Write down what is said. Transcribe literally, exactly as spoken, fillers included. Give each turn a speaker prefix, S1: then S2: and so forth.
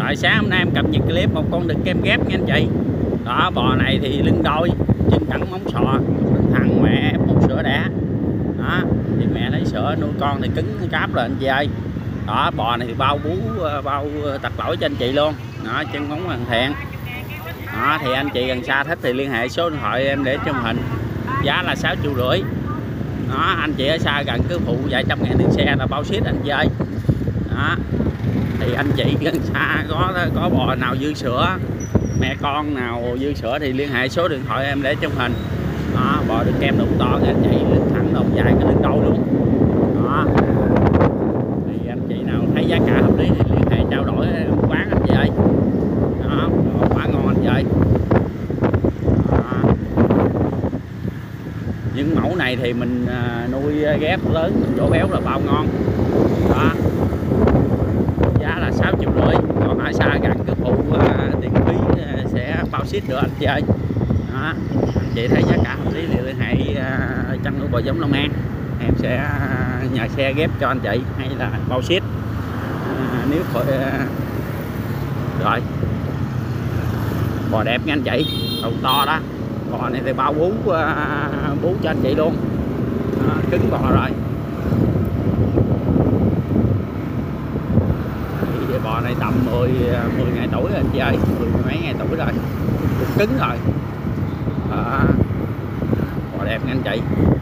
S1: Rồi sáng hôm nay em cập nhật clip một con đực kem ghép nha anh chị. Đó, bò này thì lưng đôi, chân cẳng móng sò, thằng mẹ ép một sữa đẻ. Đó, thì mẹ lấy sữa nuôi con thì cứng cáp rồi anh chị ơi. Đó, bò này thì bao bú, bao tật lỗi cho anh chị luôn. Đó, chân móng hoàn thiện. Đó, thì anh chị gần xa thích thì liên hệ số điện thoại em để trong hình. Giá là sáu triệu rưỡi. Đó, anh chị ở xa gần cứ phụ vài trăm ngàn tiền xe là bao ship anh chị ơi. Đó, thì anh chị gần xa có có bò nào dư sữa, mẹ con nào dư sữa thì liên hệ số điện thoại em để trong hình. Đó, bò được kem đủ to anh chị, lưng thẳng đầu dài cái lưng đôi luôn. Đó, thì anh chị nào thấy giá cả hợp lý thì liên hệ trao đổi quán anh chị ơi. Đó, quả ngon anh chị ơi. Đó, những mẫu này thì mình nuôi ghép lớn chỗ béo là bao ngon. Đó, giá là sáu triệu rưỡi. Còn ở xa gần cứ phụ uh, tiền phí uh, sẽ bao ship được anh chị ơi. Đó, anh chị thấy giá cả hợp lý thì liên hệ uh, chăn nuôi bò giống Long An, em sẽ uh, nhờ xe ghép cho anh chị hay là bao ship. Uh, nếu uh, rồi bò đẹp nha anh chị, đầu to đó. Bò này thì bao bú uh, bú cho anh chị luôn. Đó, cứng bò rồi. Bò này tầm mười ngày tuổi rồi anh chị ơi, mười mấy ngày tuổi rồi, cũng cứng rồi. Đó, bò đẹp nha anh chị.